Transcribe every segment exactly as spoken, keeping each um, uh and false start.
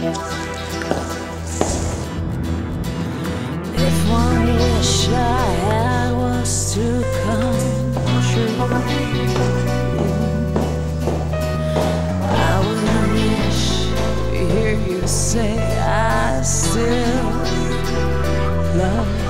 If one wish I had was to come true, I would wish to hear you say I still love you.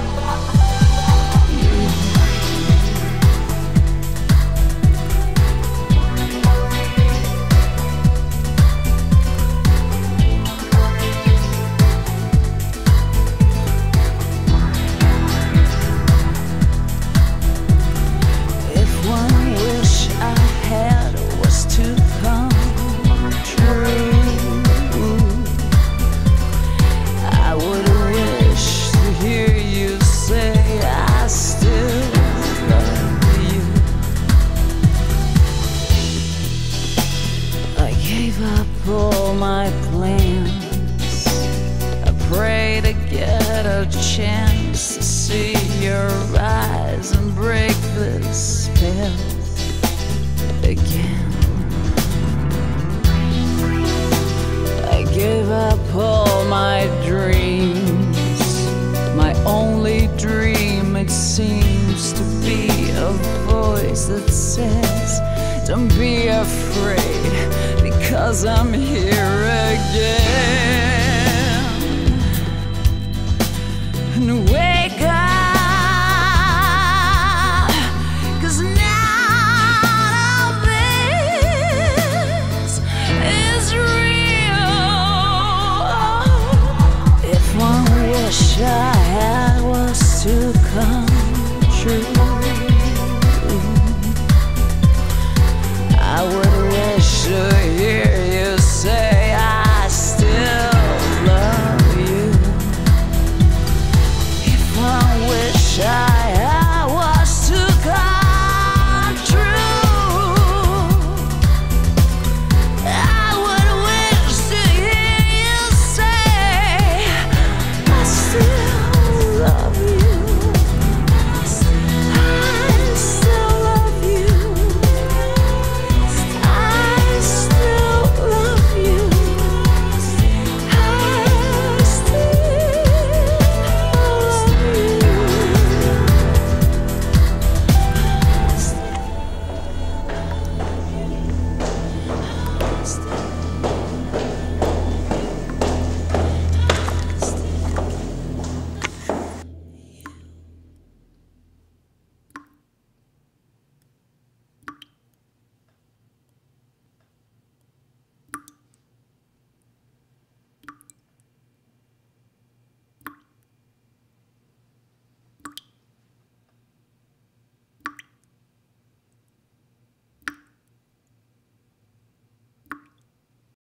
All my plans, I pray to get a chance to see your eyes and break this spell again. I gave up all my dreams, my only dream, it seems to be a voice that says, don't be afraid, because I'm here again.